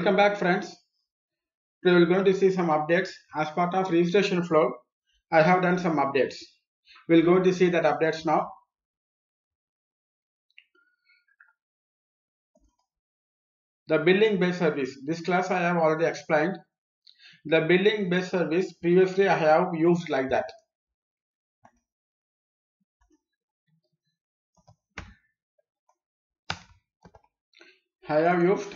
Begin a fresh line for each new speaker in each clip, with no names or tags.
Welcome back, friends. We will going to see some updates as part of registration flow. I have done some updates. We'll go to see that updates now. The billing based service. This class I have already explained. The billing based service previously I have used like that. I have used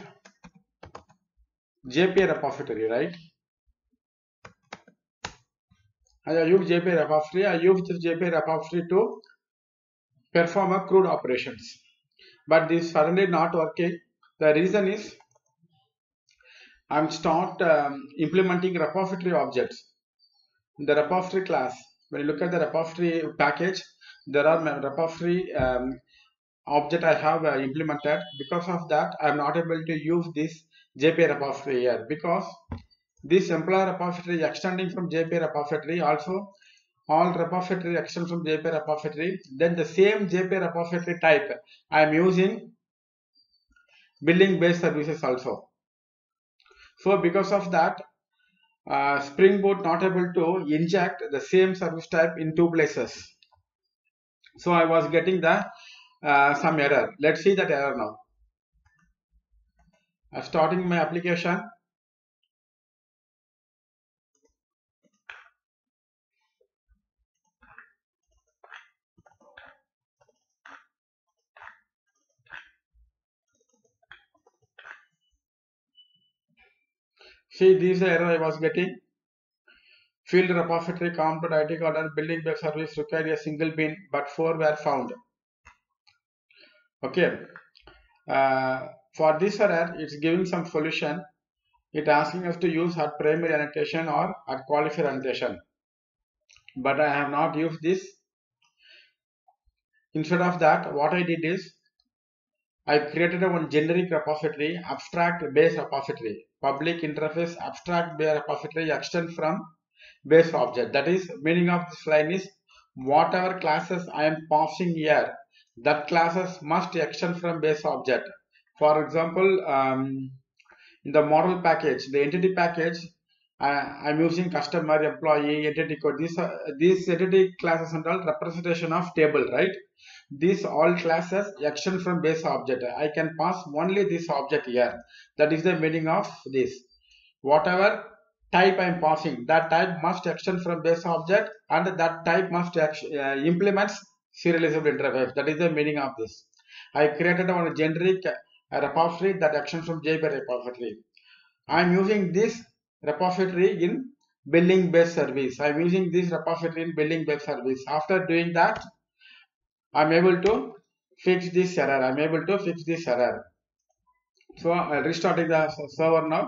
JPA repository, right? I have used JPA repository. I used this JPA repository to perform a CRUD operations. But this suddenly not working. The reason is I'm start implementing repository objects. In the repository class, when you look at the repository package, there are repository object I have implemented. Because of that, I am not able to use this JPA repository here because this employee repository extending from JPA repository, also all repository extend from JPA repository. Then the same JPA repository type I am using billing based services also. So because of that, Spring Boot not able to inject the same service type in two places. So I was getting the some error. Let's see that error now. Starting my application. See, this error I was getting. Field repository comp.it order billing based service required a single bin, but 4 were found. Okay. For this error, it's giving some solution. It's asking us to use our primary annotation or our qualifier annotation. But I have not used this. Instead of that, what I did is I created one generic repository, abstract base repository, public interface abstract base repository extend from base object. That is, meaning of this line is whatever classes I am passing here, that classes must extend from base object. For example, in the model package, the entity package, I'm using customer, employee, entity code. These entity classes and all representation of table, right? These all classes extend from base object. I can pass only this object here. That is the meaning of this. Whatever type I am passing, that type must extend from base object, and that type must implement serializable interface. That is the meaning of this. I created one generic repository that extends from JPA repository. I am using this repository in billing based service. I am using this repository in billing based service. After doing that, I am able to fix this error. I am able to fix this error. So I am restarting the server now.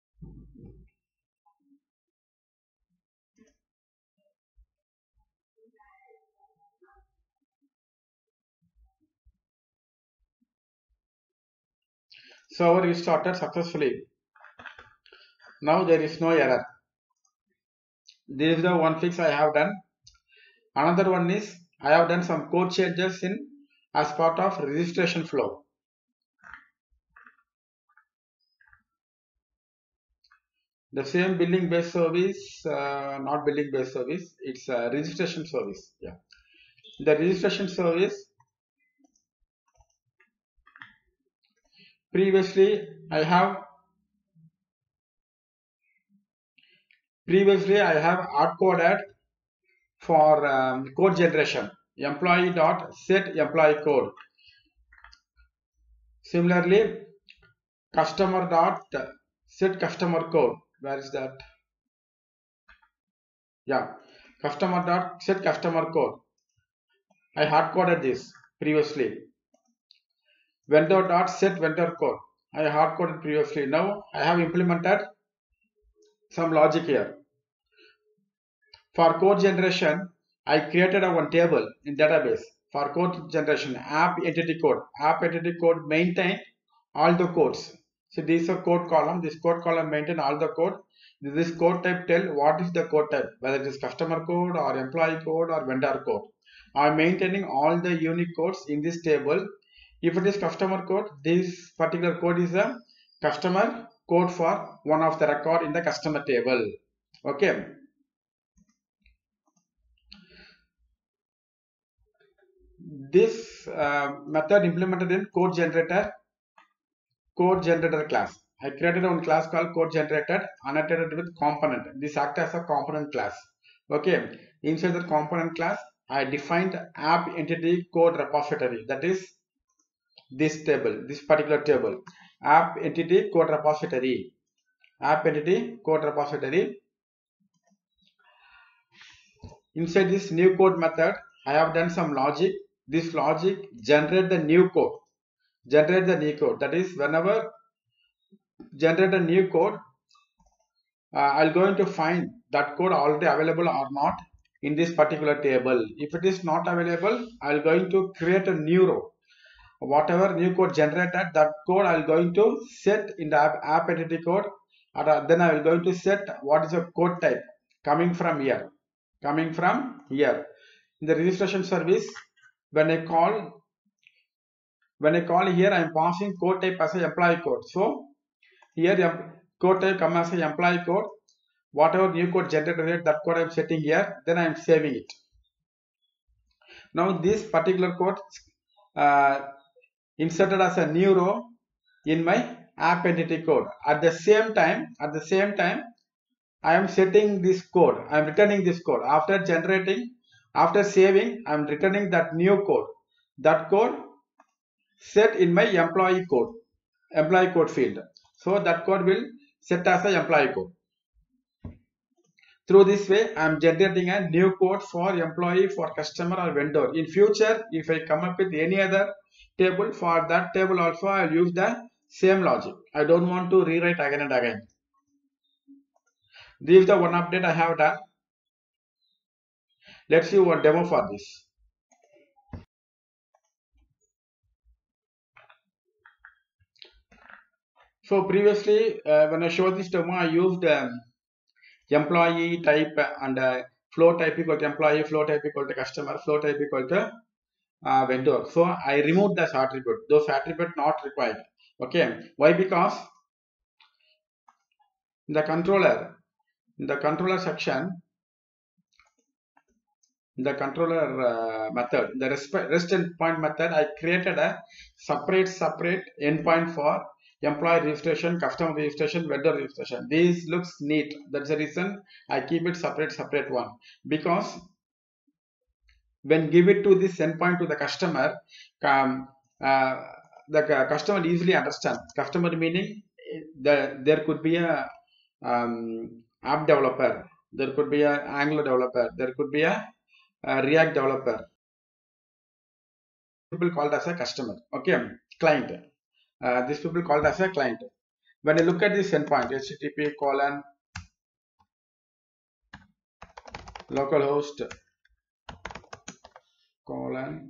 Server restarted successfully. Now there is no error. This is the one fix I have done. Another one is I have done some code changes in as part of registration flow. The same billing based service, not billing based service, it's a registration service. Yeah, the registration service. Previously I have hard coded for code generation employee dot set employee code. Similarly, customer dot set customer code. Where is that? Yeah, customer dot set customer code. I hard coded this previously. Vendor dot set vendor code. I hard coded previously. Now I have implemented some logic here. For code generation, I created one table in database for code generation. App entity code. App entity code maintain all the codes. So this is a code column. This code column maintain all the code. This code type tell what is the code type, whether it is customer code or employee code or vendor code. I am maintaining all the unique codes in this table. If it is customer code, this particular code is a customer code for one of the record in the customer table. Okay. This method implemented in code generator class. I created one class called code generator annotated with component. This acts as a component class. Okay. Inside the component class, I defined app entity code repository. That is this table, this particular table. App entity code repository. App entity code repository. Inside this new code method, I have done some logic. This logic generate the new code. Generate the new code. That is, whenever generate a new code, I'll going to find that code already available or not in this particular table. If it is not available, I'll going to create a new row. Whatever new code generated, that code I'll going to set in the app entity code, and then I will going to set what is the code type coming from here. Coming from here. In the registration service, when I call here, I am passing code type as an employee code. So here code type come as an employee code. Whatever new code generated, that code I am setting here, then I am saving it. Now this particular code inserted as a new row in my app entity code. At the same time, I am setting this code. I am returning this code. After saving, I am returning that new code. That code set in my employee code field. So that code will set as a employee code. Through this way, I am generating a new code for employee, for customer or vendor. In future, if I come up with any other table, for that table also I will use the same logic. I don't want to rewrite again and again. This is the one update I have done. Let's see one demo for this. So previously, when I showed this demo, I used employee type and flow type equal to employee, flow type equal to customer, flow type equal to vendor. So I removed this attribute. Those attributes not required. Okay. Why? Because in the controller section, in the controller method, the REST endpoint method, I created a separate endpoint for employee registration, customer registration, vendor registration. This looks neat. That's the reason I keep it separate one. Because when give it to this endpoint to the customer, the customer easily understand. Customer meaning there could be a app developer, there could be a Angular developer, there could be a React developer. People called as a customer. Okay, client. This people called as a client. When you look at this endpoint, http colon localhost colon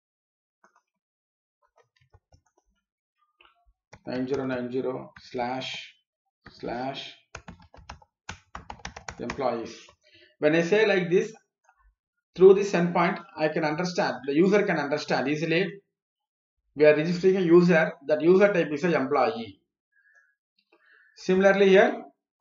9090/employees. When I say like this, through this endpoint, I can understand, the user can understand easily. We are registering a user, that user type is an employee. Similarly here,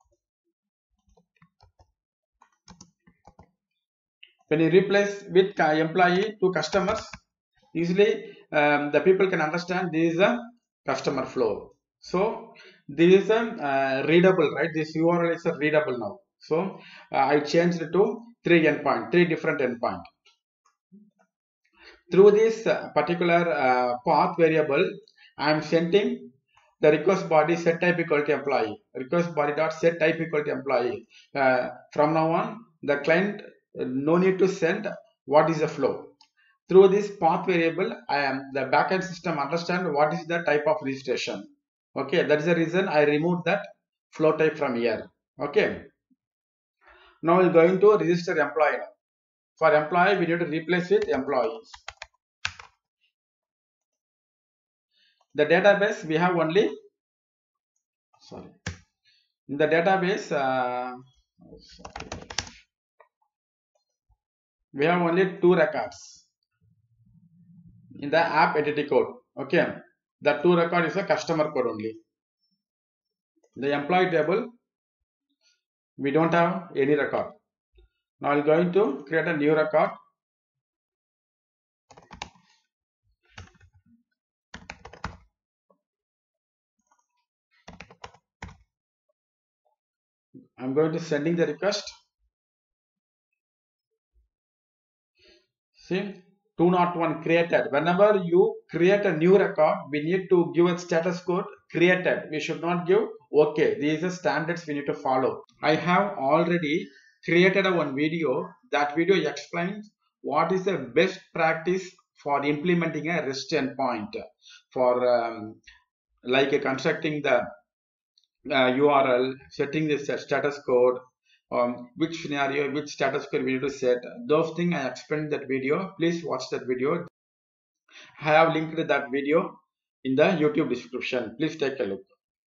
when you replace with employee to customers, easily the people can understand this is a customer flow. So this is a readable, right? This URL is a readable now. So I changed it to three different endpoint. Through this particular path variable, I am sending the request body set type equal to employee. Request body dot set type equal to employee. From now on, the client no need to send what is the flow. Through this path variable, the backend system understand what is the type of registration. Okay, that is the reason I removed that flow type from here. Okay. Now we're going to register employee. For employee, we need to replace with employees. The database we have only, in the database we have only 2 records in the app entity code. Okay, the 2 record is a customer code only. The employee table, we don't have any record. Now I'm going to create a new record. I'm going to sending the request. See, 201 created. Whenever you create a new record, we need to give a status code created. We should not give OK. These are standards we need to follow. I have already created one video. That video explains what is the best practice for implementing a REST endpoint for like constructing the URL, setting the status code, which scenario, which status code we need to set. Those things I explained in that video. Please watch that video. I have linked that video in the YouTube description. Please take a look.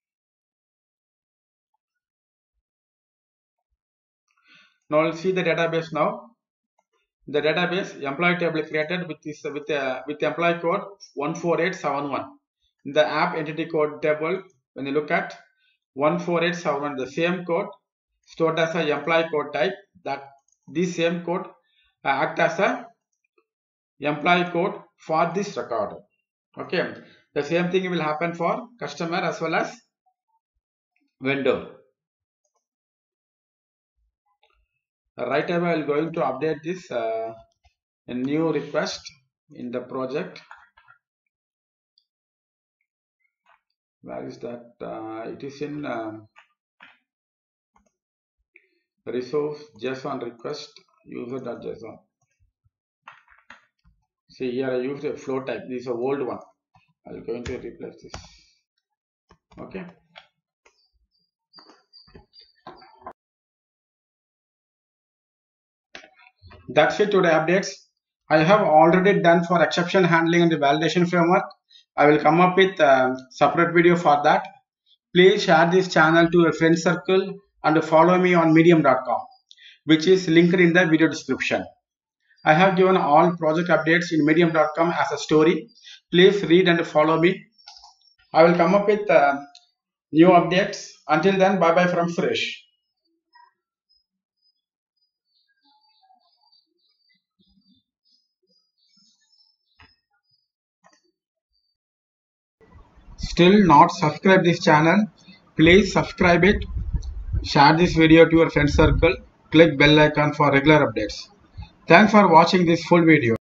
Now we'll see the database now. The database employee table created with this with employee code 14871. In the app entity code table, when you look at 14871, the same code stored as a employee code type, that this same code act as a employee code for this record. Okay, the same thing will happen for customer as well as vendor. Right away, I'm going to update this a new request in the project. Where is that? It is in resource JSON request user.json. See here, I used a flow type. This is a old one. I'm going to replace this. Okay. That's it today updates. I have already done for exception handling and the validation framework. I will come up with a separate video for that. Please share this channel to your friend circle and follow me on medium.com, which is linked in the video description. I have given all project updates in medium.com as a story. Please read and follow me. I will come up with new updates. Until then, bye bye from Suresh. Still not subscribe this channel? Please subscribe it. Share this video to your friend circle. Click bell icon for regular updates. Thanks for watching this full video.